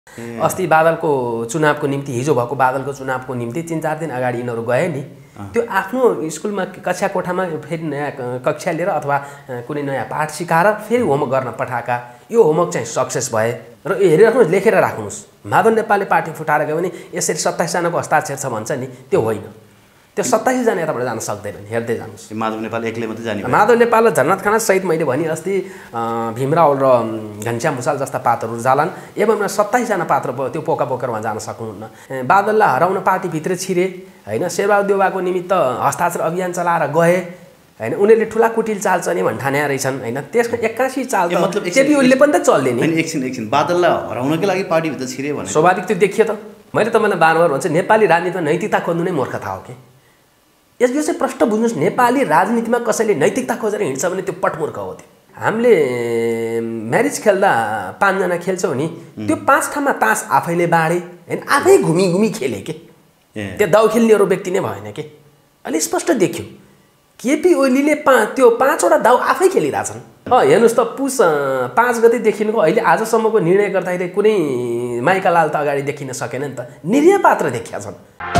अस्ति बादलको चुनावको निम्ति हिजो भएको बादलको चुनावको निम्ति 3-4 दिन अगाडि यिनीहरू गए नि त्यो आफ्नो स्कुलमा कक्षा कोठामा फेरि नयाँ कक्षा लिएर अथवा कुनै नयाँ पाठ सिकाएर फेरि होमवर्क गर्न पठाएका यो होमवर्क चाहिँ सक्सेस भए र यो हेरिराख्नुहोस् लेखेर राख्नुहोस् माधव नेपालले पार्टी फुटाएर गयो भने यसरी 27 जनाको हस्ताक्षर छ भन्छ नि त्यो होइन त्यो 27 जना यताबाट जान सक्दैनन् हेर्दै जानुहोस् माधव नेपाल एक्लै मात्रै जाने माधव नेपाल र झरनाथ खनाल सहित मैले भने अस्ति भीमराव र घनश्याम भुसाल जस्ता पात्रहरू जालान् एवं 27 जना पात्र त्यो पोका बोकेर वहाँ जान सक्नुहुन्न बादललाई हराउन पार्टीभित्र छिरे हैन शेरबहादुर देउवाको निमित्त हस्ताक्षर अभियान चलाएर गए हैन उनीहरूले ठुला कुटिल चाल चल्ने भन्ठाने रहेछन् हैन त्यसको 81 चाल त मतलब केपी ओलीले पनि त चल्दैन हैन एकछिन बादललाई हराउनकै लागि पार्टीभित्र छिरे भने स्वाभाविक त्यो देखियो त मैले तपाईँलाई बारम्बार भन्छु नेपाली राजनीतिमा नैतिकता खोज्नु नै मूर्खता हो के यो चाहिँ प्रश्न बुझ्नुहोस् नेपाली राजनीतिमा कसैले नैतिकता खोजेर हिँड्छ भने त्यो पटमूर्ख हो त्यो हामीले म्यारेज खेल्दा 5 जना खेल्छौँ नि त्यो 5 ठाउँमा तास आफैले बाँडे हैन आफै घुमी खेले के त्यो दाउ खेल्नेहरू व्यक्ति नै भएन के अलि स्पष्ट देखियो केपी ओलीले त्यो 5 वटा दाउ आफै खेलिरहेछन् हेर्नुहोस् त पुस 5 गतेदेखिको अहिले आजसम्मको निर्णय गर्दाखेरि कुनै माइका लाल त अगाडि देखिन सकेन नि त निरीह पात्र देखिया छन्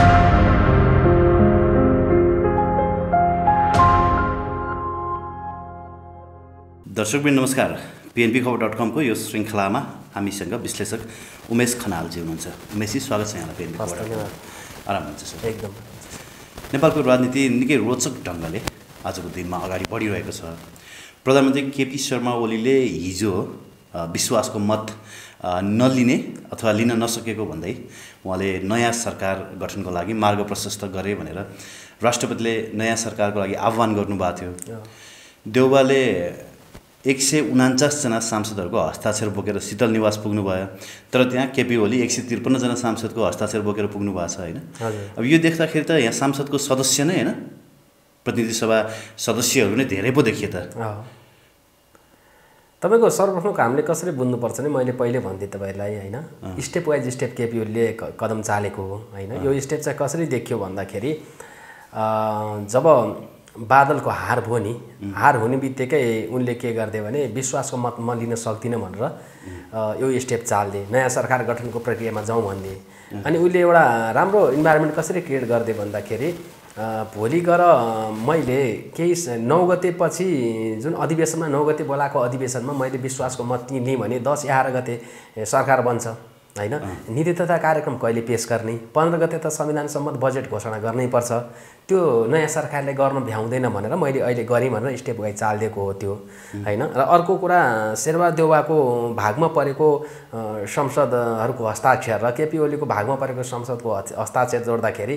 दर्शकवृन्द नमस्कार pnpkhबर.com को यो श्रृङ्खलामा हामीसँग विश्लेषक उमेश खनालजी हुनुहुन्छ उमेशजी स्वागत छ यहाँलाई pnpkhबर.com आराम हुन्छ सर एकदम नेपालको राजनीति निकै रोचक ढङ्गले आजको दिनमा अगाडि बढिरहेको छ प्रधानमन्त्री केपी शर्मा ओलीले हिजो विश्वासको मत नलिने अथवा लिन नसकेको भन्दै उहाँले नयाँ सरकार गठनको लागि मार्ग प्रशस्त गरे भनेर राष्ट्रपतिले नयाँ सरकारको लागि आह्वान गर्नुभएको थियो देउवाले 149 जना सांसदहरूको हस्ताक्षर बोकेर शीतल निवास पुग्नु भयो तर त्यहाँ केपी ओली 153 जना सांसदको हस्ताक्षर बोकेर पुग्नु भएको छ हैन अब यो देख्दाखेरि त यहाँ सांसदको सदस्य नै हैन प्रतिनिधि सभा सदस्यहरू नै धेरै पो देखिए त तपाईको सर्वप्रथम हामीले कसरी बुझ्नुपर्छ नि मैले पहिले भन्थे तपाईलाई हैन स्टेप वाइज स्टेप केपी ओलीले कदम चालेको हो हैन यो स्टेप चाहिँ कसरी देखियो भन्दाखेरि जब बादलको हार भयो नि हार हुने बित्तिकै उनले के गर्दे भने विश्वासको मत म लिन सक्दिनँ भनेर यो स्टेप चाल्दे नयाँ सरकार गठनको प्रक्रियामा जाउँ भन्ने अनि उनले एउटा राम्रो इन्भाइरोमेन्ट कसरी क्रिएट गर्दे भन्दाखेरि भोलि गएर मैले केही 9 गतेपछि जुन अधिवेशनमा 9 गते बोलाएको अधिवेशनमा मैले विश्वासको मत लिएँ भने 10-11 गते सरकार बन्छ हैन नीति तथा कार्यक्रम कहिले पेश गर्ने 15 गते त संविधान सम्मत बजेट घोषणा गर्नै पर्छ त्यो नयाँ सरकारले गर्न भ्याउँदैन भनेर मैले अहिले गरेँ भनेर स्टेप वाइज चाल्दिएको हो त्यो हैन र अर्को कुरा शेरबहादुर देउवाको भागमा परेको संसदहरूको हस्ताक्षर र केपी ओलीको भागमा परेको संसदको हस्ताक्षर जोड्दाखेरि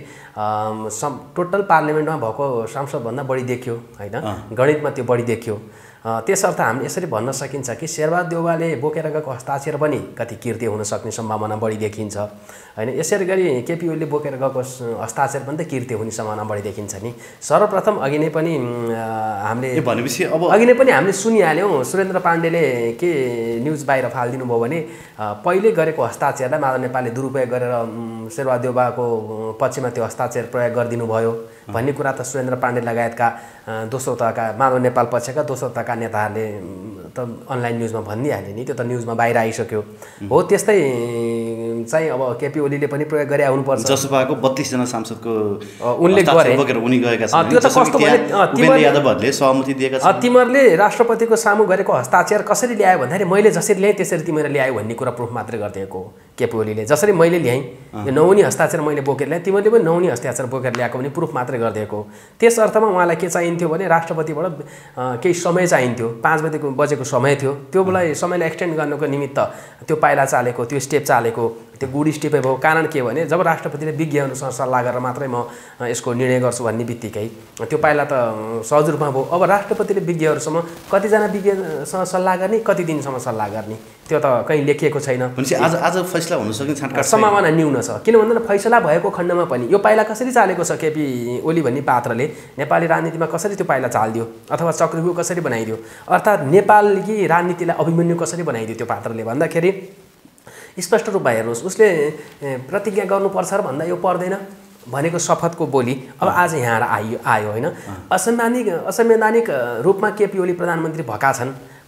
टोटल पार्लिमेन्टमा भएको सांसदभन्दा बढी देखियो हैन गणितमा त्यो बढी देखियो त्यसर्थ हामीले यसरी भन्न सकिन्छ कि शेरबहादुर देउवाले बोकेर गएको हस्ताक्षर पनि कति कृत्य हुन सक्ने सम्भावना बढी देखिन्छ हैन यसरी गरी केपी ओलीले बोकेर गएको हस्ताक्षर पनि त कृत्य हुने सम्भावना बढी देखिन्छ नि सर्वप्रथम अघि नै पनि हामीले भनेपछि अब अघि नै पनि हामीले सुनिहाल्यौँ सुरेन्द्र पाण्डेले के न्युज बाहिर फालिदिनु भयो भने पहिले गरेको हस्ताक्षरलाई माधव नेपालले दुरुपयोग गरेर शेरबहादुर देउवाको पक्षमा त्यो हस्ताक्षर प्रयोग गरिदिनु भयो भन्ने कुरा त सुरेन्द्र पाण्डे लगायतका दोस्रो तहका माधव नेपाल पक्षका दोस्रो तहका नेताहरूले त अनलाइन न्युजमा भनिदिइहाले नि त्यो त न्युजमा बाहिर आइसक्यो हो त्यस्तै चाहिँ अब केपी ओलीले पनि प्रयोग गरे आउनुपर्छ जसपाको 32 जना सांसदको उनले गरे बोकेर उनी गएका छन् त्यो त कस्तो भने उपेन्द्र यादवहरूले सहमति दिएका छन् तिमीहरूले राष्ट्रपतिको सामु गरेको हस्ताक्षर कसरी ल्यायो भन्दाखेरि मैले जसरी ल्याएँ त्यसरी तिमीहरूले ल्यायो भन्ने कुरा प्रुफ मात्रै गरिदिएको हो केपी ओलीले जसरी मैले ल्याएँ यो नहुने हस्ताक्षर मैले बोकेर ल्याएँ तिमीहरूले पनि नहुने हस्ताक्षर बोकेर ल्याएको भने प्रुफ मात्रै गरिदिएको हो त्यस अर्थमा उहाँलाई के चाहिन्थ्यो भने राष्ट्रपतिबाट केही समय चाहिन्थ्यो 5 बजेको समय थियो त्यो बेला समयलाई एक्सटेन्ड गर्नको निमित्त त्यो पाइला चालेको त्यो स्टेप चालेको त्यो गुड स्टेपै भयो कारण के भने जब राष्ट्रपतिले विज्ञहरूसँग सल्लाह गरेर मात्रै म यसको निर्णय गर्छु भन्ने बित्तिकै त्यो पाइला त सहज रूपमा भयो अब राष्ट्रपतिले विज्ञहरूसँग कतिजना विज्ञसँग सल्लाह गर्ने कति दिनसम्म सल्लाह गर्ने त्यो त कहीँ लेखिएको छैन भनेपछि आज फैसला हुन सक्ने छाटकाट सम्भावना न्यून छ किन भन्दा फैसला भएको खण्डमा पनि यो पाइला कसरी चालेको छ केपी ओली भन्ने पात्रले नेपाली राजनीतिमा कसरी त्यो पाइला चाल्दियो अथवा चक्रव्यूह कसरी बनाइदियो अर्थात् नेपाली राजनीतिलाई अभिमन्यु कसरी बनाइदियो त्यो पात्रले भन्दाखेरि स्पष्ट रूपमा हेर्नुहोस् उसले प्रतिज्ञा गर्नुपर्छ र भन्दा यो पर्दैन भनेको शपथको बोली अब आज यहाँ आयो हैन असंवैधानिक रूपमा केपी ओली प्रधानमन्त्री भएका छन्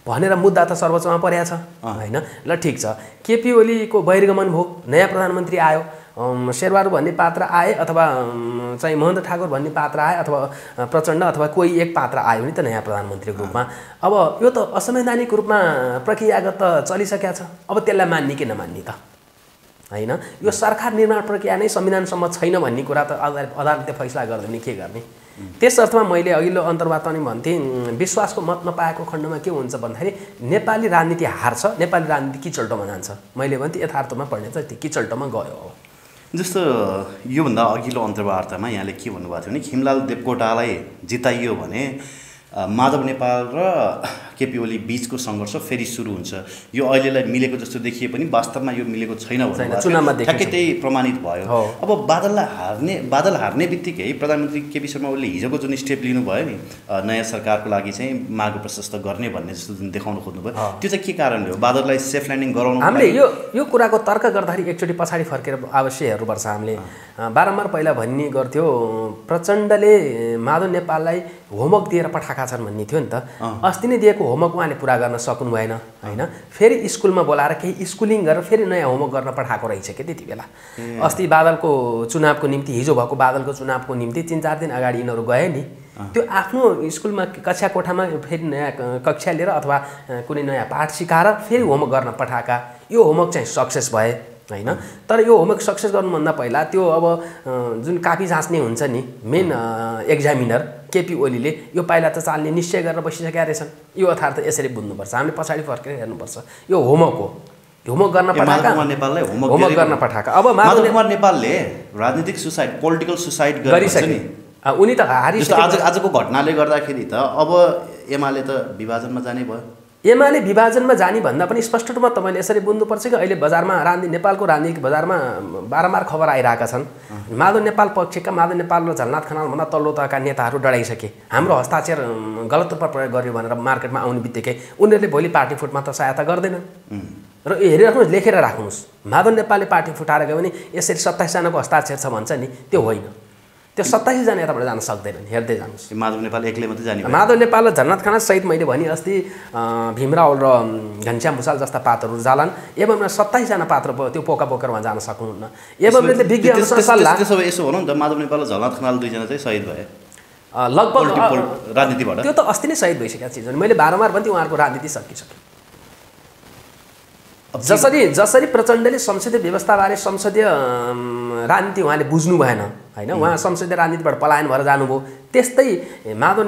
भनेर मुद्दा त सर्वोच्चमा परेको छ हैन। ल ठिक छ, केपी ओलीको बहिर्गमन भयो, नयाँ प्रधानमन्त्री आयो, शेरबहादुर भन्ने पात्र आए अथवा चाहिँ महेन्द्र ठाकुर भन्ने पात्र आए अथवा प्रचण्ड अथवा कोही एक पात्र आयो नि त नयाँ प्रधानमन्त्रीको रूपमा। अब यो त असंवैधानिक रूपमा प्रक्रियागत चलिसकेको छ, अब त्यसलाई मान्ने कि नमान्ने त हैन। यो सरकार निर्माण प्रक्रिया नै संविधानसम्म छैन भन्ने कुरा त अदालतले फैसला गर्दैन भने के गर्ने। त्यस अर्थमा मैले अघिल्लो अन्तर्वार्ता पनि भन्थेँ, विश्वासको मत नपाएको खण्डमा के हुन्छ भन्दाखेरि नेपाली राजनीति हार्छ, नेपाली राजनीति किचल्टोमा जान्छ। मैले भन्थेँ यथार्थमा पढ्ने चाहिँ त्यो किचल्टोमा गयो हो। जस्तो योभन्दा अघिल्लो अन्तर्वार्तामा यहाँले के भन्नुभएको थियो भने खिमलाल देवकोटालाई जिताइयो भने माधव नेपाल र केपी ओली बीचको सङ्घर्ष फेरि सुरु हुन्छ। यो अहिलेलाई मिलेको जस्तो देखिए पनि वास्तवमा यो मिलेको छैन भन्ने चुनावमा ठ्याक्कै त्यही प्रमाणित भयो। अब बादल हार्ने बित्तिकै प्रधानमन्त्री केपी शर्मा ओलीले हिजोको जुन स्टेप लिनुभयो नि नयाँ सरकारको लागि चाहिँ मार्ग प्रशस्त गर्ने भन्ने जस्तो जुन देखाउन खोज्नुभयो, त्यो चाहिँ के कारणले हो? बादललाई सेफ ल्यान्डिङ गराउनु हामीले यो कुराको तर्क गर्दाखेरि एकचोटि पछाडि फर्केर अवश्य हेर्नुपर्छ। हामीले बारम्बार पहिला भन्ने गर्थ्यो प्रचण्डले माधव नेपाललाई होमवर्क दिएर पठाएका छन् भन्ने थियो नि त। अस्ति नै दिएको होमवर्क उहाँले पुरा गर्न सक्नु भएन हैन। फेरि स्कुलमा बोलाएर केही स्कुलिङ गरेर फेरि नयाँ होमवर्क गर्न पठाएको रहेछ के त्यति बेला। अस्ति बादलको चुनावको निम्ति, हिजो भएको बादलको चुनावको निम्ति 3-4 दिन अगाडि यिनीहरू गए नि, त्यो आफ्नो स्कुलमा कक्षा कोठामा फेरि नयाँ कक्षा लिएर अथवा कुनै नयाँ पाठ सिकाएर फेरि होमवर्क गर्न पठाएका। यो होमवर्क चाहिँ सक्सेस भए हैन। तर यो होमवर्क सक्सेस गर्नुभन्दा पहिला त्यो अब जुन कापी जाँच्ने हुन्छ नि मेन एक्जामिनर केपी ओलीले यो पाइला त चाल्ने निश्चय गरेर बसिसकेका रहेछन्। यो यथार्थ यसरी बुझ्नुपर्छ, हामीले पछाडि फर्केर हेर्नुपर्छ। यो होमवर्क हो, होमवर्क गर्न पठाएका, नेपाललाई होमवर्क गर्न पठाएका। अब माधव कुमार नेपालले राजनीतिक सुसाइड, पोलिटिकल सुसाइड गरिसके उनी त हारिसके। आजको घटनाले गर्दाखेरि त अब एमाले त विभाजनमा जाने भयो। एमाले विभाजनमा जाने भन्दा पनि स्पष्ट रूपमा तपाईँले यसरी बुझ्नुपर्छ कि अहिले बजारमा नेपालको राजनीतिक बजारमा बारम्बार खबर आइरहेका छन्। माधव नेपाल पक्षका माधव नेपाल र झलनाथ खनालभन्दा तल्लो तहका नेताहरू डराइसके, हाम्रो हस्ताक्षर गलत रूपमा प्रयोग गर्यो भनेर मार्केटमा आउने बित्तिकै उनीहरूले भोलि पार्टी फुटमा त सहायता गर्दैनन्। र हेरिराख्नुहोस्, लेखेर राख्नुहोस्, माधव नेपालले पार्टी फुटाएर गयो भने यसरी 27 जनाको हस्ताक्षर छ भन्छ नि, त्यो होइन। त्यो 27 जना यताबाट जान सक्दैनन्, हेर्दै जानुहोस्। माधव नेपाल एक्लै मात्रै जाने, माधव नेपाल र झलनाथ खनाल सहित मैले भने अस्ति भीमरावल र घनश्याम भुषाल जस्ता पात्रहरू जालान्। एवं 27 जना पात्र त्यो पोका पोकरमा जान सक्नुहुन्न। एवं विज्ञ सल्लाह यसो भनौँ न त माधव नेपाल र झलनाथ खनाल 2 जना चाहिँ शहीद भए लगभग राजनीतिबाट। त्यो त अस्ति नै शहीद भइसकेका चिज हो। मैले बारम्बार भन्थेँ उहाँहरूको राजनीति सकिसक्यो। जसरी प्रचण्डले संसदीय व्यवस्थाबारे संसदीय राजनीति उहाँले बुझ्नु भएन हैन, उहाँ संसदीय राजनीतिबाट पलायन भएर जानुभयो, त्यस्तै माधव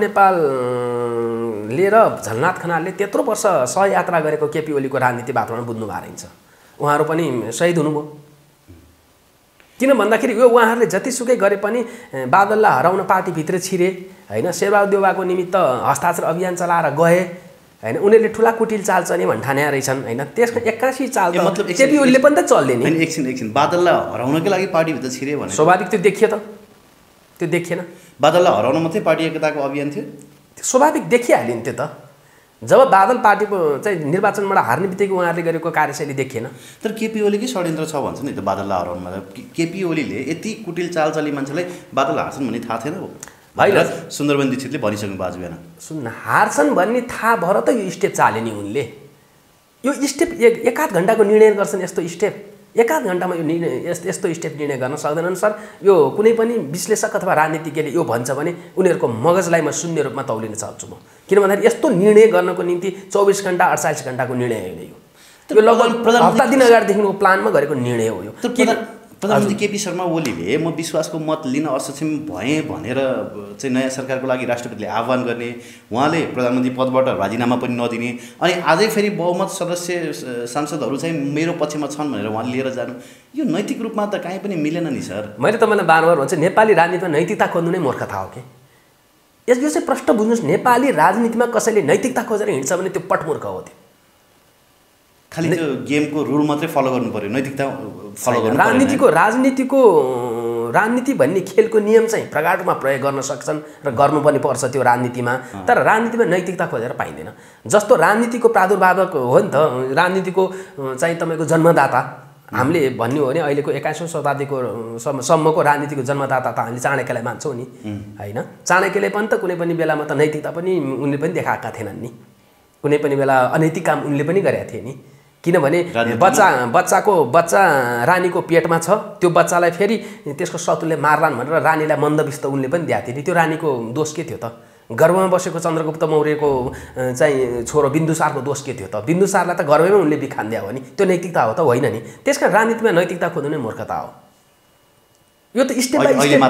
नेपालले र झलनाथ खनालले त्यत्रो वर्ष सहयात्रा गरेको केपी ओलीको राजनीति वातावरण बुझ्नु भएको रहेछ। उहाँहरू पनि शहीद हुनुभयो। किन भन्दाखेरि यो उहाँहरूले जतिसुकै गरे पनि बादललाई हराउन पार्टीभित्र छिरे हैन, शेरबहादुर देउवाको निमित्त हस्ताक्षर अभियान चलाएर गए हैन, उनीहरूले ठुला कुटिल चाल चल्ने भन्ठाने रहेछन् हैन। त्यसको 81 चाल त मतलब केपी ओलीले पनि त चल्ने नि। एकछिन बादललाई हराउनकै लागि पार्टीभित्र छिरे भने स्वाभाविक त्यो देखियो त, त्यो देखिएन। बादललाई हराउन मात्रै पार्टी एकताको अभियान थियो, स्वाभाविक देखिहाल्यो नि त्यो त। जब बादल पार्टीको चाहिँ निर्वाचनबाट हार्ने बित्तिकै उहाँहरूले गरेको कार्यशैली देखिएन। तर केपी ओलीकै षड्यन्त्र छ भन्छ नि त बादललाई हराउनमा। केपी ओलीले यति कुटिल चाल चली मान्छेलाई बादल हार्छन् भन्ने थाहा थिएन होइन? सुन्दरबन दीक्षितले भनिसक्नु भएको बेला सुन्न हार्छन् भन्ने थाहा भएर त यो स्टेप चाले नि उनले। यो स्टेप एक-आध घन्टाको निर्णय गर्छन्, यस्तो स्टेप 1-आध घन्टामा यो निर्णय यस्तो स्टेप निर्णय गर्न सक्दैनन् सर। यो कुनै पनि विश्लेषक अथवा राजनीतिज्ञले यो भन्छ भने उनीहरूको मगजलाई म शून्य रूपमा तौलिन चाहन्छु म। किन भन्दाखेरि यस्तो निर्णय गर्नको निम्ति 24 घण्टा 48 घण्टाको निर्णय होइन यो लगभग हप्ता दिन अगाडिदेखिको प्लानमा गरेको निर्णय हो यो। प्रधानमन्त्री केपी शर्मा ओलीले म विश्वासको मत लिन असक्षम भएँ भनेर चाहिँ नयाँ सरकारको लागि राष्ट्रपतिले आह्वान गर्ने, उहाँले प्रधानमन्त्री पदबाट राजीनामा पनि नदिने, अनि आजै फेरि बहुमत सदस्य सांसदहरू चाहिँ मेरो पक्षमा छन् भनेर उहाँले लिएर जानु, यो नैतिक रूपमा त कहीँ पनि मिलेन नि सर। मैले तपाईँलाई बारम्बार भन्छु नेपाली राजनीतिमा नैतिकता खोज्नु नै मूर्खता हो कि। यो चाहिँ प्रश्न बुझ्नुहोस्, नेपाली राजनीतिमा कसैले नैतिकता खोजेर हिँड्छ भने त्यो पटमूर्ख हो। त्यो खालि त्यो गेमको रुल मात्रै फलो गर्नु पर्यो, नैतिकता फलो गर्नु राजनीतिको राजनीति भन्ने खेलको नियम चाहिँ प्रगाढ रूपमा प्रयोग गर्न सक्छन् र गर्नु पनि पर्छ त्यो राजनीतिमा। तर राजनीतिमा नैतिकता खोजेर पाइँदैन। जस्तो राजनीतिको प्रादुर्भावक हो नि त, राजनीतिको चाहिँ तपाईँको जन्मदाता हामीले भन्ने हो भने अहिलेको 21औं शताब्दीको सम्मको राजनीतिको जन्मदाता त हामीले चाणक्यलाई मान्छौँ नि होइन। चाणक्यले पनि त कुनै पनि बेलामा त नैतिकता पनि उनले पनि देखाएका थिएनन् नि कुनै पनि बेला अनैतिक काम उनले पनि गरेका थिए नि, किनभने बच्चा रानीको पेटमा छ, त्यो बच्चालाई फेरि त्यसको शत्रुले मार्लान् भनेर रानीलाई मन्दबिस्त उनले पनि दिएको थियो नि। त्यो रानीको दोष के थियो त? गर्भमा बसेको चन्द्रगुप्त मौर्यको चाहिँ छोरो बिन्दुसारको दोष के थियो त? बिन्दुसारलाई त गर्भमै उनले बिखान दियो हो नि, त्यो नैतिकता हो त? होइन नि। त्यसकारण राजनीतिमा नैतिकता खोज्नु नै मूर्खता हो। यो त स्टेप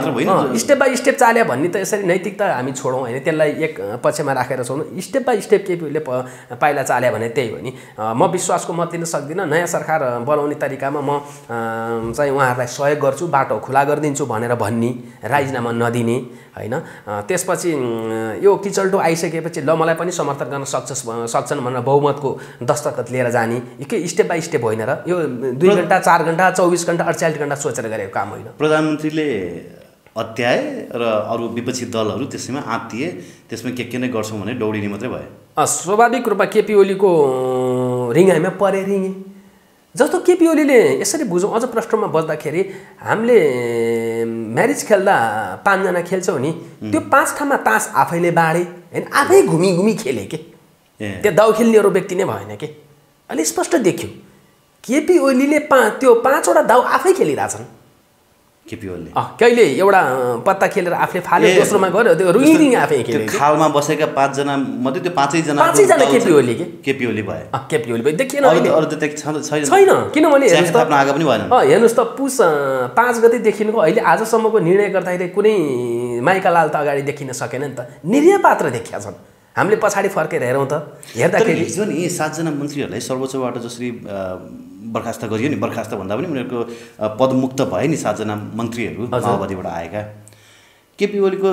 बाई स्टेप चाल्यो भन्ने त यसरी नैतिकता हामी छोडौँ होइन, त्यसलाई एक पक्षमा राखेर छोड्नु। स्टेप बाई स्टेप केपीओलीले पाइला चाल्यो भने त्यही हो नि। म विश्वासको मत दिन सक्दिनँ, नयाँ सरकार बनाउने तरिकामा म चाहिँ उहाँहरूलाई सहयोग गर्छु, बाटो खुला गरिदिन्छु भनेर भन्ने, राजीनामा नदिने होइन। त्यसपछि यो किचल्टो आइसकेपछि ल मलाई पनि समर्थन गर्न सक्छन् भनेर बहुमतको दस्तखत लिएर जाने, के स्टेप बाई स्टेप होइन र? यो 2 घण्टा 4 घण्टा 24 घण्टा 48 घण्टा सोचेर गरेको काम होइन। प्रधानमन्त्रीले अत्याए र अरू विपक्षी दलहरू त्यसैमा आत्तिए, त्यसमा के नै गर्छौँ भने दौडिने मात्रै भयो। स्वाभाविक रूपमा केपी ओलीको रिङाइमा परे रिङे जस्तो केपी ओलीले यसरी बुझौँ। अझ प्रश्नमा बस्दाखेरि हामीले म्यारिज खेल्दा 5 जना खेल्छौँ नि, त्यो 5 ठाउँमा तास आफैले बाँडे होइन, आफै घुमी घुमी खेले के, त्यो दाउ खेल्ने अरू व्यक्ति नै भएन के। अहिले स्पष्ट देखियो केपी ओलीले त्यो 5 वटा दाउ आफै खेलिरहेछन्। केपी ओलीले कहिले एउटा पत्ता खेलेर आफूले फाल्यो, दोस्रोमा गयो, त्यो रुइङ आफै खेल्यो। खालमा बसेका 5 जना मध्ये त्यो 5 जना केपी ओली के केपी ओली भयो। केपी ओली भयो, देखिएन अरू त छैन। किनभने हेर्नुहोस् त आगा पनि भएन। हेर्नुहोस् त पुस 5 गतेदेखिको अहिले आजसम्मको निर्णय गर्दाखेरि कुनै माइका लाल त अगाडि देखिन सकेन नि त, निरीह पात्र देखिया छन्। हामीले पछाडि फर्केर हेरौँ त, हेर्दाखेरि हिजो नि 7 जना मन्त्रीहरूलाई सर्वोच्चबाट जसरी बर्खास्त गरियो नि, बर्खास्त भन्दा पनि उनीहरूको पदमुक्त भए नि 7 जना मन्त्रीहरू माओवादीबाट आएका। केपी ओलीको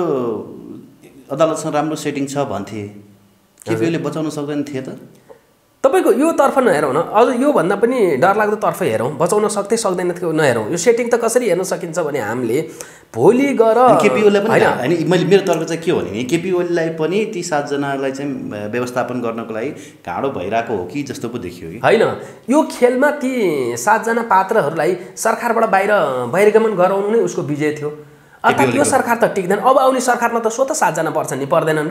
अदालतसँग राम्रो सेटिङ छ भन्थे, केपी ओलीले बचाउन सक्दैन थिए त? तपाईँको यो तर्फ नहेरौँ न, अझ योभन्दा पनि डरलाग्दो तर्फ हेरौँ, बचाउन सक्दैन थियो नहेरौँ। यो सेटिङ त कसरी हेर्न सकिन्छ भने हामीले भोलि गएर केपी ओलीलाई पनि होइन, मैले मेरो तर्क चाहिँ के हो भने केपी ओलीलाई पनि ती 7 जनालाई चाहिँ व्यवस्थापन गर्नको लागि गाह्रो भइरहेको हो कि जस्तो पो देखियो कि होइन। यो खेलमा ती 7 जना पात्रहरूलाई सरकारबाट बहिर्गमन गराउनु नै उसको विजय थियो। अर्थात् यो सरकार त टिक्दैन, अब आउने सरकारमा त स्वतः 7 जना पर्छन् नि, पर्दैनन् र?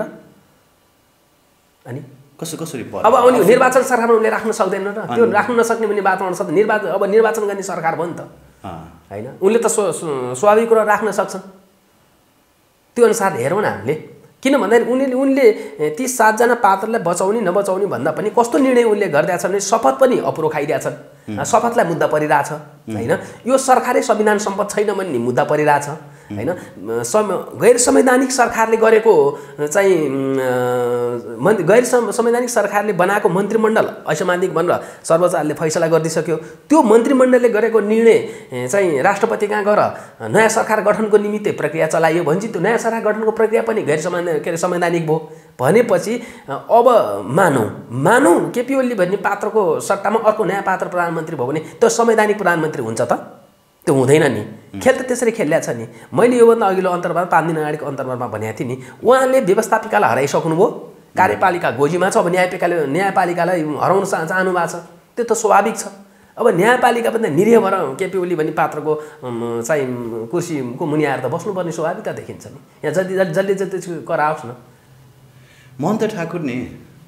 अनि कसरी अब आउने निर्वाचन सरकारमा उनले राख्न सक्दैनन् र? त्यो राख्न नसक्ने भने वातावरण सक्छ, अब निर्वाचन गर्ने सरकार भयो नि त होइन। उनले त स्वाभाविक कुरा राख्न सक्छन्, त्यो अनुसार हेरौँ न हामीले। किन भन्दाखेरि उनले ती 7 जना पात्रलाई बचाउने नबचाउने भन्दा पनि कस्तो निर्णय उनले गरिदिएछन् भने शपथ पनि अपुरो खाइदिएछन्, शपथलाई मुद्दा परिरहेछ होइन। यो सरकारै संविधान सम्पन्न छैन भन्ने मुद्दा परिरहेछ होइन। गैर संवैधानिक सरकारले गरेको चाहिँ गैर संवैधानिक सरकारले बनाएको मन्त्रीमण्डल असंवैधानिक भनेर सर्वोच्चले फैसला गरिदिसक्यो। त्यो मन्त्रीमण्डलले गरेको निर्णय चाहिँ राष्ट्रपति कहाँ गएर नयाँ सरकार गठनको निमित्त प्रक्रिया चलाइयो भने त्यो नयाँ सरकार गठनको प्रक्रिया पनि गैर संवैधानिक भयो भनेपछि अब मानौँ केपी ओली भन्ने पात्रको सट्टामा अर्को नयाँ पात्र प्रधानमन्त्री भयो भने त्यो संवैधानिक प्रधानमन्त्री हुन्छ त? त्यो हुँदैन नि। खेल त त्यसरी खेलिया छ नि। मैले योभन्दा अघिल्लो अन्तर्वार्ता 5 दिन अगाडिको अन्तर्वार्तामा भनेको थिएँ नि, उहाँले व्यवस्थापिकालाई हराइसक्नुभयो, कार्यपालिका गोजीमा छ, अब न्यायपालिकालाई हराउन चाहनु भएको छ, त्यो त स्वाभाविक छ। अब न्यायपालिका पनि निरीह भएर केपी ओली भन्ने पात्रको चाहिँ कुर्सीको मुनि आएर त बस्नुपर्ने स्वाभाविकता देखिन्छ नि। यहाँ जसले जति कराओस् न। महन्त ठाकुर नि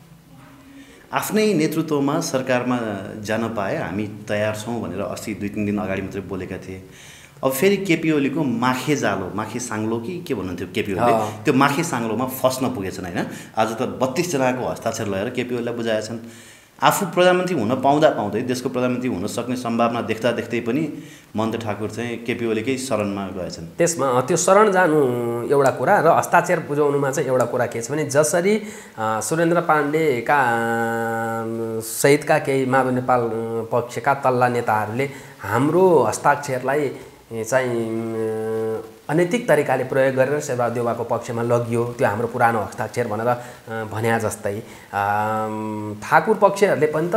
आफ्नै नेतृत्वमा सरकारमा जान पाए हामी तयार छौँ भनेर अस्ति 2-3 दिन अगाडि मात्रै बोलेका थिए। अब फेरि केपी ओलीको माखे साङ्लो के भन्नुहुन्थ्यो केपी ओलीले, त्यो माखे साङ्लोमा फस्न पुगेछन् होइन। आज त 32 जनाको हस्ताक्षर लगाएर केपी ओलीलाई बुझाएछन्। आफू प्रधानमन्त्री हुन पाउँदै देशको प्रधानमन्त्री हुन सक्ने सम्भावना देख्दै पनि महन्त ठाकुर चाहिँ केपी ओलीकै शरणमा गएछन्। त्यसमा त्यो शरण जानु एउटा कुरा र हस्ताक्षर बुझाउनुमा चाहिँ एउटा कुरा के छ भने जसरी सुरेन्द्र पाण्डेका सहितका केही माधव नेपाल पक्षका तल्ला नेताहरूले हाम्रो हस्ताक्षरलाई चाहिँ अनैतिक तरिकाले प्रयोग गरेर शेरबहादुर देउवाको पक्षमा लगियो, त्यो हाम्रो पुरानो हस्ताक्षर भनेर भन्या जस्तै ठाकुर पक्षहरूले पनि त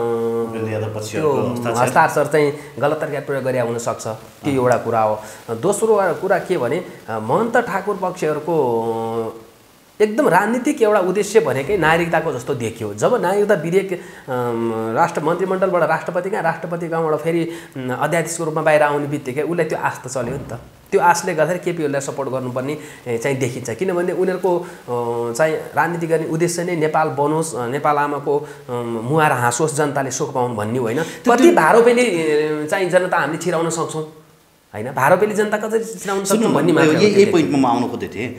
त्यो हस्ताक्षर चाहिँ गलत तरिकाले प्रयोग गरे हुनसक्छ, त्यो एउटा कुरा हो। दोस्रो कुरा के भने महन्त ठाकुर पक्षहरूको एकदम राजनीतिक एउटा उद्देश्य भनेकै नागरिकताको जस्तो देखियो। जब नागरिकता विधेयक मन्त्रीमण्डलबाट राष्ट्रपति कहाँबाट फेरि अध्यादेशको रूपमा बाहिर आउने बित्तिकै उसलाई त्यो आस्था चल्यो नि त। त्यो आशले गर्दाखेरि केपीओलीलाई सपोर्ट गर्नुपर्ने चाहिँ देखिन्छ किनभने उनीहरूको चाहिँ राजनीति गर्ने उद्देश्य नै नेपाल बनोस् नेपाल आमाको मुहार हाँसोस् जनताले सुख पाउन् भन्ने होइन कति भारोपेली चाहिँ जनता हामीले छिराउन सक्छौँ होइन भारोपेली जनता कसरी छिराउन सक्छौँ भन्ने मात्र यही पोइन्टमा म आउनु खोजेको थिएँ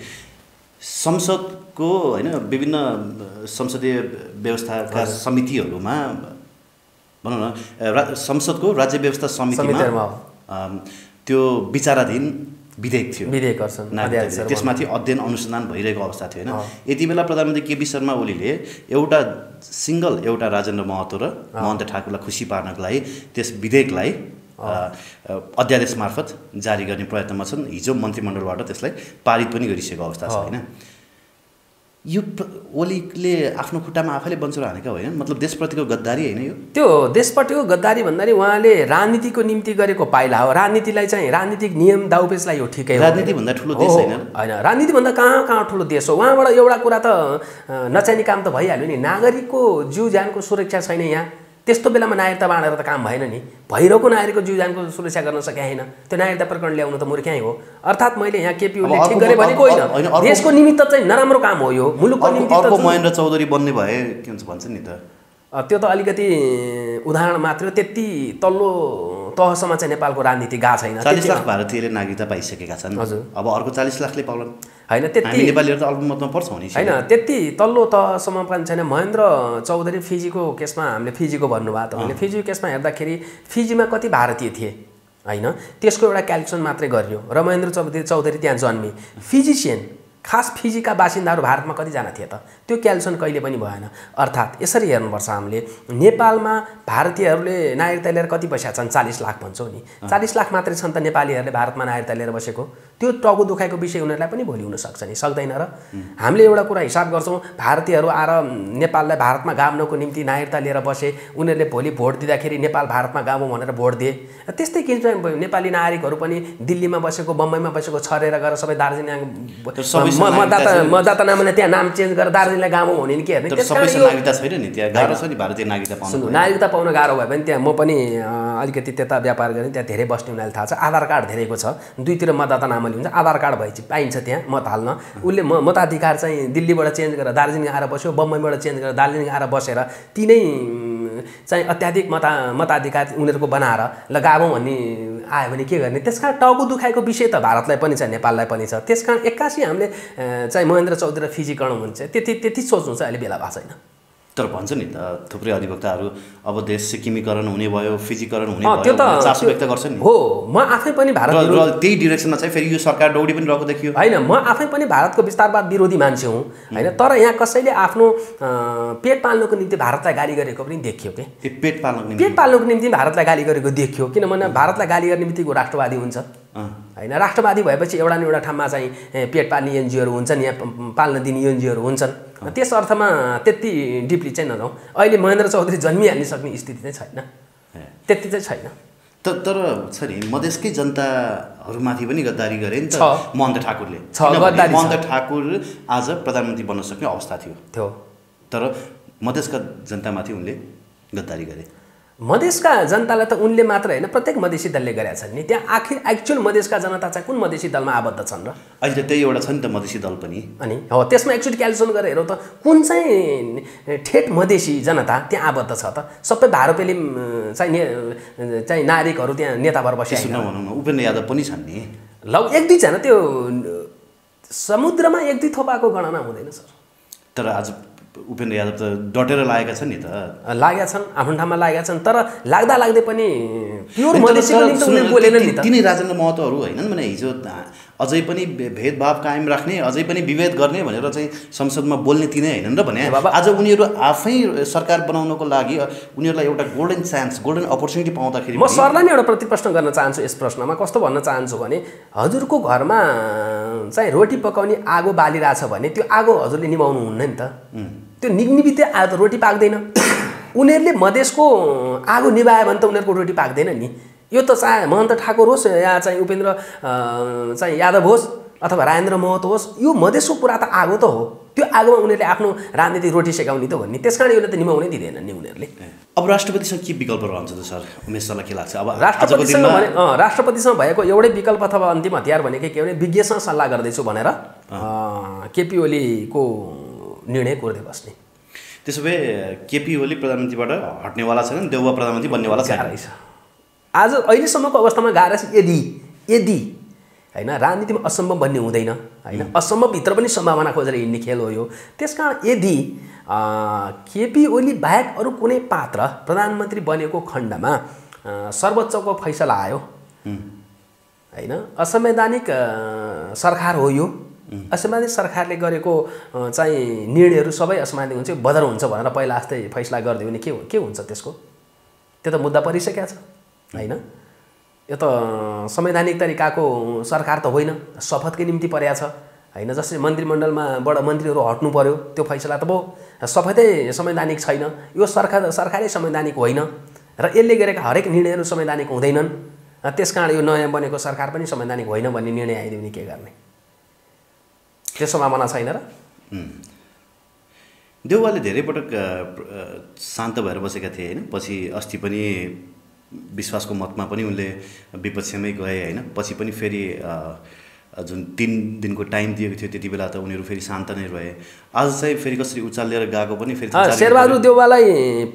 संसदको होइन विभिन्न संसदीय व्यवस्थाका समितिहरूमा भनौँ न संसदको राज्य व्यवस्था समितिमा त्यो विचाराधीन विधेयक थियो त्यसमाथि अध्ययन अनुसन्धान भइरहेको अवस्था थियो होइन यति बेला प्रधानमन्त्री केपी शर्मा ओलीले एउटा राजेन्द्र महतो र महन्त ठाकुरलाई खुसी पार्नको लागि त्यस विधेयकलाई अध्यादेश मार्फत जारी गर्ने प्रयत्नमा छन् हिजो मन्त्रीमण्डलबाट त्यसलाई पारित पनि गरिसकेको अवस्था छ होइन यो ओलीले आफ्नो खुट्टामा आफैले बन्चरो हानेका होइन मतलब देशप्रतिको गद्दारी होइन यो त्यो देशप्रतिको गद्दारी भन्दा नि उहाँले राजनीतिको निम्ति गरेको पाइला हो राजनीतिलाई चाहिँ राजनीतिक नियम दाउपेचलाई यो ठिकै हो राजनीतिभन्दा ठुलो देश होइन होइन राजनीतिभन्दा कहाँ ठुलो देश हो उहाँबाट एउटा कुरा त नचाहिने काम त भइहाल्यो नि नागरिकको जीव ज्यानको सुरक्षा छैन यहाँ त्यस्तो बेलामा नागरिकता बाँडेर त काम भएन नि भइरहेको नागरिकको जीव ज्यानको सुरक्षा गर्न सके होइन त्यो नागरिकता प्रकरण ल्याउनु त मूर्खै हो अर्थात् मैले यहाँ केपीओलीले ठिक गरे भनेको होइन देशको निमित्त चाहिँ नराम्रो काम हो यो मुलुकको निमित्त अर्को महेन्द्र चौधरी बन्ने भए के हुन्छ भन्छ नि त त्यो त अलिकति उदाहरण मात्र त्यति तल्लो तहसम्म चाहिँ नेपालको राजनीति गएको छैन 40 लाख भारतीयले नागरिकता पाइसकेका छन् हजुर अब अर्को 40 लाखले पाउलान् होइन त्यति हामी नेपालीहरू त अल्पमतमा पर्छौँ नि होइन त्यति तल्लो तहसम्म पनि छैन महेन्द्र चौधरी फिजीको केसमा हामीले फिजीको भन्नुभयो तपाईँले फिजीको केसमा हेर्दाखेरि फिजीमा कति भारतीय थिए होइन त्यसको एउटा क्याल्कुलेसन मात्रै गरियो र महेन्द्र चौधरी त्यहाँ जन्मे फिजिसियन खास फिजीका बासिन्दाहरू भारतमा कतिजना थिए त त्यो क्याल्कुलेसन कहिले पनि भएन अर्थात् यसरी हेर्नुपर्छ हामीले नेपालमा भारतीयहरूले नागरिकता लिएर कति पैसा छन् 40 लाख भन्छौँ नि 40 लाख मात्रै छन् त नेपालीहरूले भारतमा नागरिकता लिएर बसेको त्यो टाउको दुखाइको विषय उनीहरूलाई पनि भोलि हुनसक्छ नि सक्दैन र हामीले एउटा कुरा हिसाब गर्छौँ भारतीयहरू आएर नेपाललाई भारतमा गाभ्नको निम्ति नागरिकता लिएर बसे उनीहरूले भोलि भोट दिँदाखेरि नेपाल भारतमा गाभौँ भनेर भोट दिए त्यस्तै किसिमले नेपाली नागरिकहरू पनि दिल्लीमा बसेको बम्बईमा बसेको छरेर गएर सबै दार्जिलिङ मतदाता नामले त्यहाँ नाम चेन्ज गरेर दार्जिलिङलाई गाउँमा हुने नि के हेर्ने नागरिकता छैन नि त्यहाँ गाह्रो छ नि भारतीय नागरिकता पाउनु नागरिकता पाउन गाह्रो भयो भने त्यहाँ म पनि अलिकति त्यता व्यापार गरेँ त्यहाँ धेरै बस्ने उनीहरूलाई थाहा छ आधार कार्ड धेरैको छ दुईतिर मतदाता नामले हुन्छ आधार कार्ड भएपछि पाइन्छ त्यहाँ मत हाल्न उसले मताधिकार चाहिँ दिल्लीबाट चेन्ज गरेर दार्जिलिङ आएर बस्यो बम्बईबाट चेन्ज गरेर दार्जिलिङ आएर बसेर तिनै चाहिँ अत्याधिक मताधिकार उनीहरूको बनाएर लगावौँ भन्ने आयो भने के गर्ने त्यसकारण टाउको दुखाइको विषय त भारतलाई पनि छ नेपाललाई पनि छ त्यसकारण एक्कासी हामीले चाहिँ महेन्द्र चौधरी फिजीकरण हुन्छ त्यति सोच्नु चाहिँ अहिले बेला भएको छैन तर भन्छ नि त थुप्रै अधिवक्ताहरू अब देश सिक्किमीकरण हुने भयो फिजीकरण हुने भयो त्यो त चासो व्यक्त गर्छ नि हो म आफै पनि भारत र त्यही डिरेक्सनमा चाहिँ फेरि यो सरकार दौडी पनि रहेको देखियो होइन म आफै पनि भारतको विस्तारवाद विरोधी मान्छे हुँ होइन तर यहाँ कसैले आफ्नो पेट पाल्नको निम्ति भारतलाई गाली गरेको पनि देखियो के पेट पाल्नको निम्ति भारतलाई गाली गरेको देखियो किनभने भारतलाई गाली गर्ने बित्तिकै राष्ट्रवादी हुन्छ होइन राष्ट्रवादी भएपछि एउटा न एउटा ठाउँमा चाहिँ पेट पाल्ने एनजिओहरू हुन्छन् यहाँ पाल्न दिने एनजिओहरू हुन्छन् त्यस अर्थमा त्यति डिपली चाहिँ नजाउँ अहिले महेन्द्र चौधरी जन्मिहाल्न सक्ने स्थिति चाहिँ छैन त्यति चाहिँ छैन तर छ नि मधेसकै जनताहरूमाथि पनि गद्दारी गरे नि त महन्त ठाकुरले महन्त ठाकुर आज प्रधानमन्त्री बन्न सक्ने अवस्था थियो तर मधेसका जनतामाथि उनले गद्दारी गरे मधेसका जनतालाई त उनले मात्र होइन प्रत्येक मधेसी दलले गरेका छन् नि त्यहाँ आखिर एक्चुअल मधेसका जनता चाहिँ कुन मधेसी दलमा आबद्ध छन् र अहिले त्यही एउटा छ नि त मधेसी दल पनि अनि हो त्यसमा एक्चुअली क्याल्कुलेसन गरेर हेरौँ त कुन चाहिँ ठेट मधेसी जनता त्यहाँ आबद्ध छ त सबै भारोपेली चाहिँ नागरिकहरू त्यहाँ नेता भएर बसिरहेको भनौँ न उपेन्द्र यादव पनि छन् नि एक दुईजना त्यो समुद्रमा एक दुई थोपाको गणना हुँदैन सर तर आज उपेन्द्र यादव त डटेर लागेका छन् नि त लागेका छन् आफ्नो ठाउँमा लागेका छन् तर लाग्दै पनि प्योर मधेसीको निम्ति उनीले बोलेन नि त तिनै राजेन्द्र महतोहरू हैनन् भने हिजो अझै पनि भेदभाव कायम राख्ने अझै पनि विभेद गर्ने भनेर चाहिँ संसदमा बोल्ने तिनै हैनन् र भने आज उनीहरू आफै सरकार बनाउनको लागि उनीहरूलाई एउटा गोल्डन चान्स गोल्डन अपर्च्युनिटी पाउँदाखेरि म सरलाई नै एउटा प्रतिप्रश्न गर्न चाहन्छु यस प्रश्नमा कस्तो भन्न चाहन्छु भने हजुरको घरमा चाहिँ रोटी पकाउने आगो बालिरहेछ भने त्यो आगो हजुरले निभाउनु हुन्न नि त त्यो निभित्रै आज रोटी पाक्दैन उनीहरूले मधेसको आगो निभायो भने त उनीहरूको रोटी पाक्दैन नि यो त चाहे महन्त ठाकुर होस् या चाहिँ उपेन्द्र चाहिँ यादव होस् अथवा राजेन्द्र महतो होस्, यो मधेसको कुरा त आगो त हो, त्यो आगोमा उनीहरूले आफ्नो राजनीतिक रोटी सेकाउने त हो नि, त्यसकारण यसले त निभाउनै दिँदैन नि उनीहरूले। अब राष्ट्रपतिसँग के विकल्प रहन्छ त सर, उमेश सरलाई के लाग्छ? अब राष्ट्रपतिसँग भएको एउटै विकल्प अथवा अन्तिम हतियार भनेको के भने विज्ञसँग सल्लाह गर्दैछु भनेर केपी ओलीको निर्णय कोर्दै बस्ने। त्यसो भए केपी ओली प्रधानमन्त्रीबाट हट्नेवाला छैन, देउवा प्रधानमन्त्री बन्नेवाला छैन। आज अहिलेसम्मको अवस्थामा गाह्रो छ। यदि होइन राजनीतिमा असम्भव भन्ने हुँदैन होइन, असम्भवभित्र पनि सम्भावना खोजेर हिँड्ने खेल हो यो। त्यसकारण यदि केपी ओली बाहेक अरू कुनै पात्र प्रधानमन्त्री बनेको खण्डमा सर्वोच्चको फैसला आयो होइन, असंवैधानिक सरकार हो यो, असंवैधानिक सरकारले गरेको चाहिँ निर्णयहरू सबै असंवैधानिक हुन्छ, बदर हुन्छ भनेर पहिला जस्तै फैसला गरिदियो भने के हुन्छ त्यसको? त्यो त मुद्दा परिसकेको छ होइन। यो त संवैधानिक तरिकाको सरकार त होइन, शपथकै निम्ति परेको छ होइन। जस्तै मन्त्रीमण्डलमाबाट मन्त्रीहरू हट्नु पर्यो, त्यो फैसला त भयो, शपथै संवैधानिक छैन, यो सरकारै संवैधानिक होइन र यसले गरेका हरेक निर्णयहरू संवैधानिक हुँदैनन्। त्यसकारण यो नयाँ बनेको सरकार पनि संवैधानिक होइन भन्ने निर्णय आइदियो भने के गर्ने? त्यो सम्भावना छैन र। देउवाले धेरै पटक शान्त भएर बसेका थिए होइन, पछि अस्ति पनि विश्वासको मतमा पनि उनले विपक्षमै गए होइन, पछि पनि फेरि जुन 3 दिनको टाइम दिएको थियो त्यति बेला त उनीहरू फेरि शान्त नै रहे। आज चाहिँ फेरि कसरी उचालेर गएको पनि फेरि शेरबहादुर देउवालाई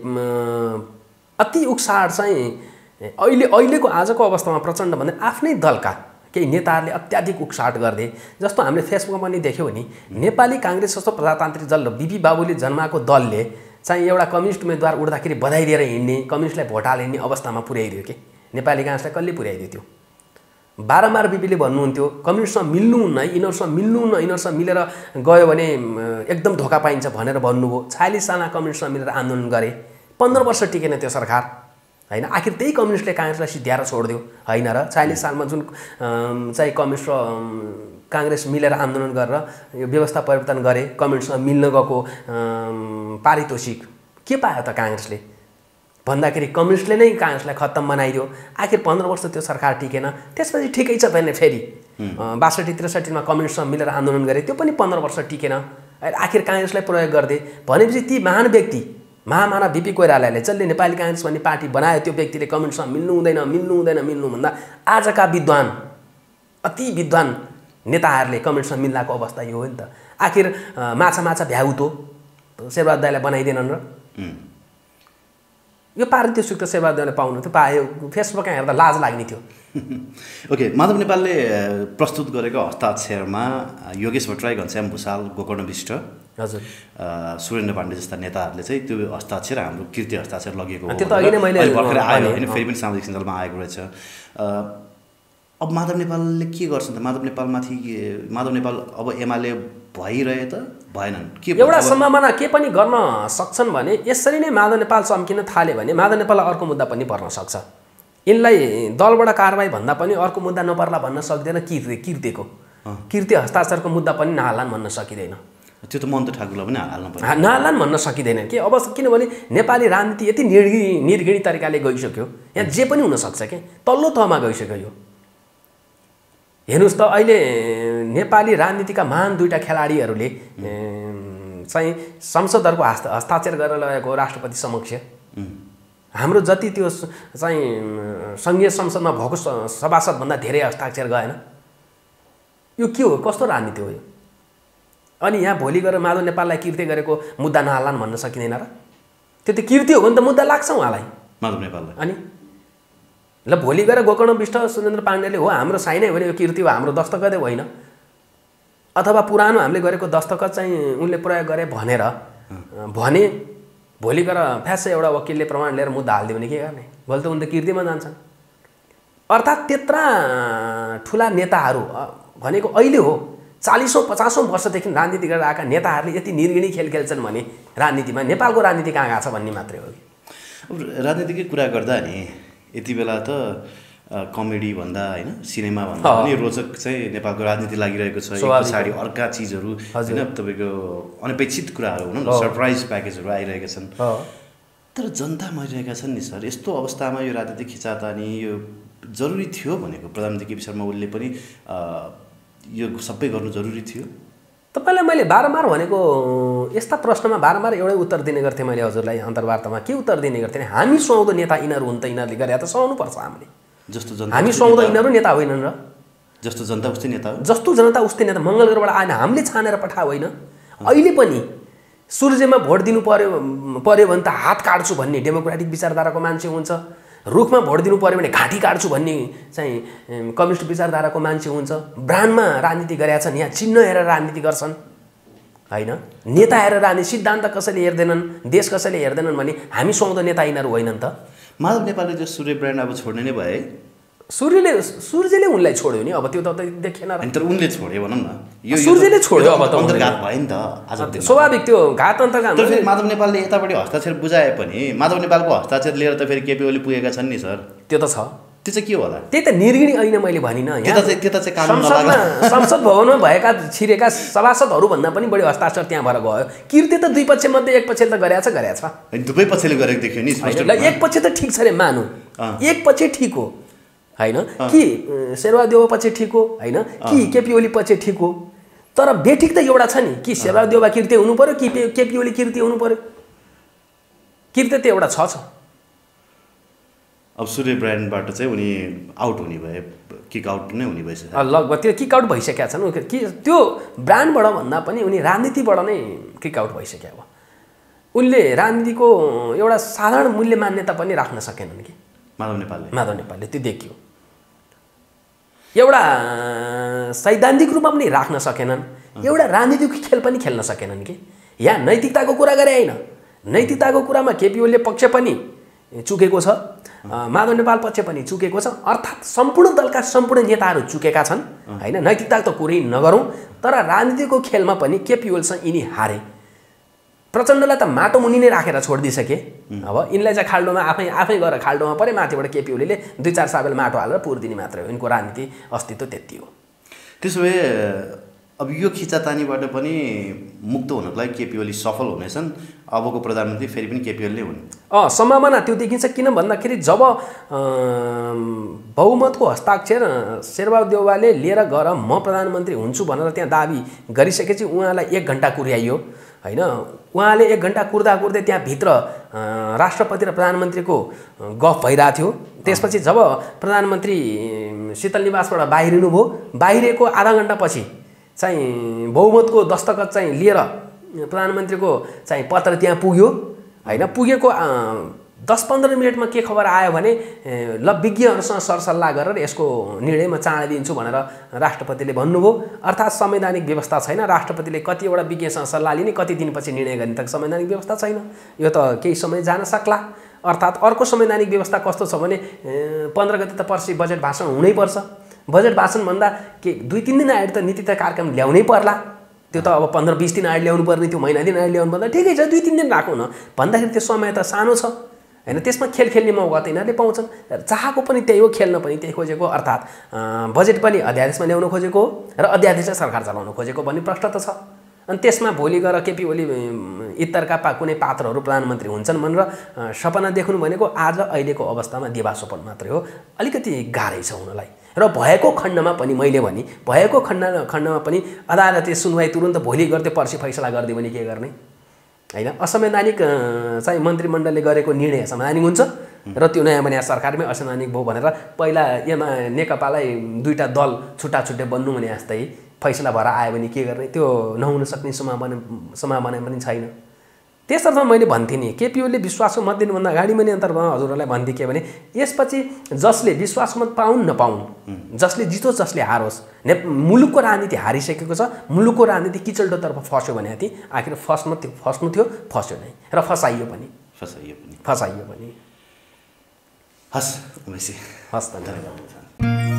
अति उक्साड चाहिँ अहिलेको आजको अवस्थामा प्रचण्ड भन्दा आफ्नै दलका केही नेताहरूले अत्याधिक उक्साट गर्दे। जस्तो हामीले फेसबुकमा पनि देख्यौँ भने नेपाली काङ्ग्रेस जस्तो प्रजातान्त्रिक दल र बिपी बाबुले जन्माएको दलले चाहिँ एउटा कम्युनिस्ट उम्मेदवार उठ्दाखेरि बधाई दिएर हिँड्ने, कम्युनिस्टलाई भोट हाल हिँड्ने अवस्थामा पुर्याइदियो कि नेपाली काङ्ग्रेसलाई कसले पुर्याइदियो? त्यो बारम्बार बिपीले भन्नुहुन्थ्यो कम्युनिस्टसँग मिल्नुहुन्न, यिनीहरूसँग मिल्नुहुन्न, यिनीहरूसँग मिलेर गयो भने एकदम धोका पाइन्छ भनेर भन्नुभयो। 46 सालमा कम्युनिस्टसँग मिलेर आन्दोलन गरे, 15 वर्ष टिकेन त्यो सरकार होइन। आखिर त्यही कम्युनिस्टले काङ्ग्रेसलाई सिद्ध्याएर छोडिदियो होइन र। 40 सालमा जुन चाहिँ कम्युनिस्ट र काङ्ग्रेस मिलेर आन्दोलन गरेर यो व्यवस्था परिवर्तन गरे, कम्युनिस्टसँग मिल्न गएको पारितोषिक के पायो त काङ्ग्रेसले भन्दाखेरि कम्युनिस्टले नै काङ्ग्रेसलाई खत्तम बनाइदियो। आखिर 15 वर्ष त्यो सरकार टिकेन। त्यसपछि ठिकै छ भने फेरि 62-63 कम्युनिस्टसँग मिलेर आन्दोलन गरे, त्यो पनि 15 वर्ष टिकेन। आखिर काङ्ग्रेसलाई प्रयोग गर्दै भनेपछि ती महान व्यक्ति महामानव बिपी कोइरालाले जसले नेपाली काङ्ग्रेस भन्ने पार्टी बनायो त्यो व्यक्तिले कम्युनिस्टसँग मिल्नु भन्दा आजका विद्वान अति विद्वान नेताहरूले कम्युनिस्टसँग मिल्दाको अवस्था यो हो नि त। आखिर माछा भ्याउ त शेरबहादुर दाइलाई बनाइदिएनन् र। यो पारितोषिक त शेरबहादुर दाइले पाउनु थियो, पायो। फेसबुकमा हेर्दा लाज लाग्ने थियो। ओके, माधव नेपालले प्रस्तुत गरेको हस्ताक्षरमा योगेश भट्टराई, घनश्याम भुषाल, गोकर्ण विष्ट, हजुर, सुरेन्द्र पाण्डे जस्ता नेताहरूले चाहिँ त्यो हस्ताक्षर हाम्रो कृति हस्ताक्षर लगेको हो। त्यो त अघि नै मैले भर्खरै आयो होइन, फेरि पनि सामाजिक सञ्जालमा आएको रहेछ। अब माधव नेपालले के गर्छन् त? माधव नेपाल अब एमाले भइरहे त भएनन् के? एउटा सम्भावना के पनि गर्न सक्छन् भने यसरी नै माधव नेपाल चम्किन थाल्यो भने माधव नेपाललाई अर्को मुद्दा पनि पर्न सक्छ। यिनलाई दलबाट कारबाही भन्दा पनि अर्को मुद्दा नपर्ला भन्न सक्दैन। कीर्ति हस्ताक्षरको मुद्दा पनि नहाल्लान् भन्न सकिँदैन। त्यो त मन्त्र ठाकुरलाई पनि नहाल्लान् भन्न सकिँदैन कि अब किनभने नेपाली राजनीति यति निर्घिणी तरिकाले गइसक्यो, यहाँ जे पनि हुनसक्छ कि तल्लो तहमा गइसक्यो यो। हेर्नुहोस् त अहिले नेपाली राजनीतिका महान 2टा खेलाडीहरूले चाहिँ संसदहरूको हस्ताक्षर गरेर लगेको राष्ट्रपति समक्ष हाम्रो जति त्यो चाहिँ सङ्घीय संसदमा भएको सभासदभन्दा धेरै हस्ताक्षर गएन। यो के हो? कस्तो राजनीति हो यो? अनि यहाँ भोलि गएर माधव नेपाललाई कीर्ति गरेको मुद्दा नहाल्लान् भन्न सकिँदैन र? त्यो त कीर्ति हो भने त मुद्दा लाग्छ उहाँलाई, माधव नेपाललाई। अनि ल भोलि गएर गोकर्ण विष्ट, सुरेन्द्र पाण्डेले हो हाम्रो साइन हो भने यो कीर्ति हो, हाम्रो दस्तखतै होइन, अथवा पुरानो हामीले गरेको दस्तखत चाहिँ उनले प्रयोग गरे भनेर भने भोलि गएर फ्यासै एउटा वकिलले प्रमाण लिएर मुद्दा हालिदियो भने के गर्ने? भोलि त उनी त कीर्तिमा जान्छन्। अर्थात् त्यत्रा ठुला नेताहरू भनेको अहिले हो 40-50 वर्षदेखि राजनीति गरेर आएका नेताहरूले यति निर्घिणी खेल खेल्छन् भने राजनीतिमा नेपालको राजनीति कहाँ गएको छ भन्ने मात्रै हो कि। अब राजनीतिकै कुरा गर्दा नि यति बेला त कमेडी भन्दा होइन, सिनेमा भन्दा पनि रोचक चाहिँ नेपालको राजनीति लागिरहेको छ। एक पछाडि अर्का चिजहरू होइन, तपाईँको अनपेक्षित कुराहरू भनौँ न, सरप्राइज प्याकेजहरू आइरहेका छन्। तर जनता मरिरहेका छन् नि सर। यस्तो अवस्थामा यो राजनीतिक खिचातानी यो जरुरी थियो भनेको प्रधानमन्त्री केपी शर्मा ओलीले पनि यो सबै गर्नु जरुरी थियो? तपाईलाई मैले बारम्बार भनेको यस्ता प्रश्नमा बारम्बार एउटै उत्तर दिने गर्थेँ मैले हजुरलाई अन्तर्वार्तामा। के उत्तर दिने गर्थेँ? हामी सुहाउँदो नेता यिनीहरू हुन् त, यिनीहरूले गरे त सुहाउनु पर्छ हामीले। जस्तो जनता हामी सुहाउँदो यिनीहरू नेता होइनन् र? जस्तो जनता उस्तै नेता हो। जस्तो जनता उस्तै नेता। मङ्गलग्रहबाट आएन, हामीले छानेर पठा होइन। अहिले पनि सूर्यमा भोट दिनु पर्यो भने त हात काट्छु भन्ने डेमोक्रेटिक विचारधाराको मान्छे हुन्छ। रुखमा भोट दिनु पर्यो भने घाँटी काट्छु भन्ने चाहिँ कम्युनिस्ट विचारधाराको मान्छे हुन्छ। ब्रान्डमा राजनीति गरेका छन्, यहाँ चिन्ह हेरेर राजनीति गर्छन् होइन। नेता हेरेर राजनीति, सिद्धान्त कसैले हेर्दैनन्, देश कसैले हेर्दैनन् भने हामी सुहाउँदो नेता यिनीहरू होइनन् त। माधव नेपालले जो सूर्य ब्रान्ड अब छोड्ने नै भयो है? सूर्यले उनलाई छोड्यो नि, अब त्यो त देखेन र। तर उनले छोड्यो भनौँ न, यो सूर्यले छोड्यो अब त अन्तर्घात भयो नि त आज। स्वाभाविक त्यो घात अन्तर्घात। तर फेरि माधव नेपालले यतापट्टि हस्ताक्षर बुझाए पनि माधव नेपालको हस्ताक्षर लिएर त फेरि केपी ओली पुगेका छन् नि सर। त्यो त छ, त्यो चाहिँ के होला? त्यही त निर्गुणी ऐन मैले भनिनँ। त्यता चाहिँ कानुन नलाग्ला। संसद भवनमा भएका छिरेका सभासदहरूभन्दा पनि बढी हस्ताक्षर त्यहाँ भएर गयो। कृत्य त दुई पक्षमध्ये एक पक्षले त गरेछ। दुवै पक्षले गरेको देख्यो नि स्पष्ट। एक पक्ष त ठिक छ रे मानु, एक पक्ष ठिक हो होइन कि शेरबहादेव पछि ठिक हो होइन कि केपी ओली पछि ठिक हो। तर बेठिक त एउटा छ नि, कि शेरबहादेव कृत्य हुनु पर्यो कि केपी ओली कृत्य हुनु पर्यो। कृत्य त एउटा छ। अब सूर्य ब्रान्डबाट चाहिँ उनी आउट हुने भए, किक आउट नै हुने भएछ लगभग। त्यो किक आउट भइसकेका छन् कि त्यो ब्रान्डबाट भन्दा पनि उनी राजनीतिबाट नै किक आउट भइसक्यो। अब उनले राजनीतिको एउटा साधारण मूल्य मान्यता पनि राख्न सकेनन् कि माधव नेपालले त्यो देखियो। एउटा सैद्धान्तिक रूपमा पनि राख्न सकेनन्, एउटा राजनीतिक खेल पनि खेल्न सकेनन् कि। यहाँ नैतिकताको कुरा गरे होइन, नैतिकताको कुरामा केपी ओलीले पक्ष पनि चुकेको छ, माधव नेपाल पक्ष पनि चुकेको छ। अर्थात् सम्पूर्ण दलका सम्पूर्ण नेताहरू चुकेका छन् होइन। नैतिकताको त कुरै नगरौँ, तर राजनीतिको खेलमा पनि केपी ओलीसँग यिनी हारे। प्रचण्डलाई त माटो मुनि नै राखेर छोडिदिइसके। अब यिनलाई चाहिँ खाल्डोमा आफै गएर खाल्डोमा परे, माथिबाट केपी ओलीले 2-4 साबेल माटो हालेर पुर्दिने मात्रै हो। यिनको राजनीति अस्तित्व त्यति हो। त्यसो भए अब यो खिचातानीबाट पनि मुक्त हुनको लागि केपी ओली सफल हुनेछन्। अबको प्रधानमन्त्री फेरि पनि केपी ओली हुन् सम्भावना त्यो देखिन्छ। किन भन्दाखेरि जब बहुमतको हस्ताक्षर शेरबहादेवले लिएर गएर म प्रधानमन्त्री हुन्छु भनेर त्यहाँ दाबी गरिसकेपछि उहाँलाई 1 घण्टा कुर्याइयो होइन। उहाँले 1 घण्टा कुर्दै त्यहाँभित्र राष्ट्रपति र प्रधानमन्त्रीको गफ भइरहेको थियो। त्यसपछि जब प्रधानमन्त्री शीतल निवासबाट बाहिरिनुभयो, बाहिरेको आधा घण्टापछि चाहिँ बहुमतको दस्तखत चाहिँ लिएर प्रधानमन्त्रीको चाहिँ पत्र त्यहाँ पुग्यो होइन। पुगेको 10-15 मिनटमा के खबर आयो भने ल विज्ञहरूसँग सरसल्लाह गरेर यसको निर्णय म चाँडै दिन्छु भनेर राष्ट्रपतिले भन्नुभयो। अर्थात् संवैधानिक व्यवस्था छैन। राष्ट्रपतिले कतिवटा विज्ञसँग सल्लाह लिने, कति दिनपछि निर्णय गर्ने त संवैधानिक व्यवस्था छैन। यो त केही समय जान सक्ला। अर्थात् अर्को संवैधानिक व्यवस्था कस्तो छ भने 15 गते त पर्सि बजेट भाषण हुनैपर्छ। बजेट भाषण भन्दा के 2-3 दिन अगाडि त नीति तय कार्यक्रम ल्याउनै पर्ला। त्यो त अब 15-20 दिन अगाडि ल्याउनु पर्ने थियो, महिना दिन अगाडि ल्याउनु पर्दा ठिकै छ 2-3 दिन राखौँ न भन्दाखेरि त्यो समय त सानो छ होइन। त्यसमा खेल्ने मौका त यिनीहरूले पाउँछन्। चाहेको पनि त्यही हो, खेल्न पनि त्यही खोजेको। अर्थात् बजेट पनि अध्यादेशमा ल्याउनु खोजेको हो र अध्यादेशमा सरकार चलाउनु खोजेको भन्ने प्रश्न त छ। अनि त्यसमा भोलि गएर केपी ओली इत्तरका कुनै पात्रहरू प्रधानमन्त्री हुन्छन् भनेर सपना देख्नु भनेको आज अहिलेको अवस्थामा दिवास्वप्न मात्रै हो। अलिकति गाह्रै छ हुनलाई। र भएको खण्डमा पनि मैले भने भएको खण्डमा पनि अदालतले सुनवाई तुरुन्त भोलि गर्दै पर्सि फैसला गरिदियो भने के गर्ने होइन। असंवैधानिक चाहिँ मन्त्रीमण्डलले गरेको निर्णय संवैधानिक हुन्छ र त्यो नयाँ बनाएको सरकारमै असंवैधानिक भयो भनेर पहिला नेकपालाई 2टा दल छुट्टा बन्नु भने जस्तै फैसला भएर आयो भने के गर्ने? त्यो नहुन सक्ने सम्भावना पनि छैन। त्यसर्थ मैले भन्थेँ नि केपी ओलीले विश्वासको मत दिनुभन्दा अगाडि मैले अन्तर्गत हजुरहरूलाई भन्थेँ के भने यसपछि जसले विश्वासको मत पाउन् नपाउन्, जसले जितोस् जसले हारोस्, मुलुकको राजनीति हारिसकेको छ। मुलुकको राजनीति किचल्डोतर्फ फस्यो भने आखिर फस्नु थियो, फस्यो नै र फसाइयो पनि। हस् उमेश, हस् धन्यवाद।